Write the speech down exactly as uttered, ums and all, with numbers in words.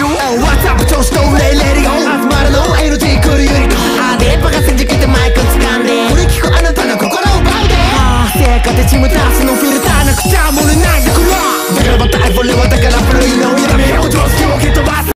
Oh, what's up 調子とレレリゴ集まるの エヌジー 来るユニコーンあ電波が先じきてマイク掴んでこれ聞くあなたの心を奪うでああ生活チーム出すのフィルターなくちゃものないでこらだからまた俺はだから古いのやめよう常識を蹴飛ばす